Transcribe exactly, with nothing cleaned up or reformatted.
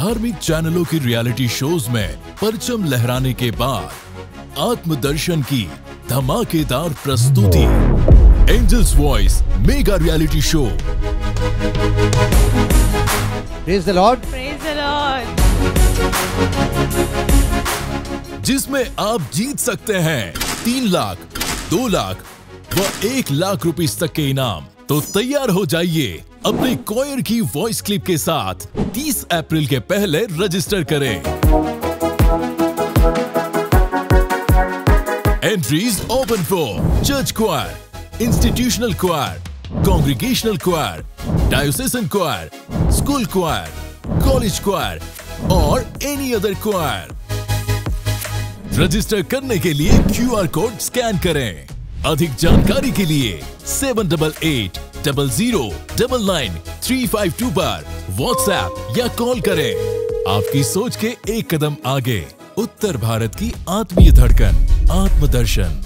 धार्मिक चैनलों की रियलिटी शोज में परचम लहराने के बाद आत्मदर्शन की धमाकेदार प्रस्तुति angels voice mega reality show. Praise the lord, praise the lord. जिसमें आप जीत सकते हैं तीन लाख, दो लाख व एक लाख रुपए तक के इनाम। तो तैयार हो जाइए अपने कॉयर की वॉइस क्लिप के साथ। तीस अप्रैल के पहले रजिस्टर करें। Entries open for church choir, institutional choir, congregational choir, diocesan choir, school choir, college choir और एनी अदर क्वायर। रजिस्टर करने के लिए क्यू आर कोड स्कैन करें। अधिक जानकारी के लिए seven double eight double zero double nine three five two पर व्हाट्सएप या कॉल करें। आपकी सोच के एक कदम आगे, उत्तर भारत की आत्मीय धड़कन आत्मदर्शन।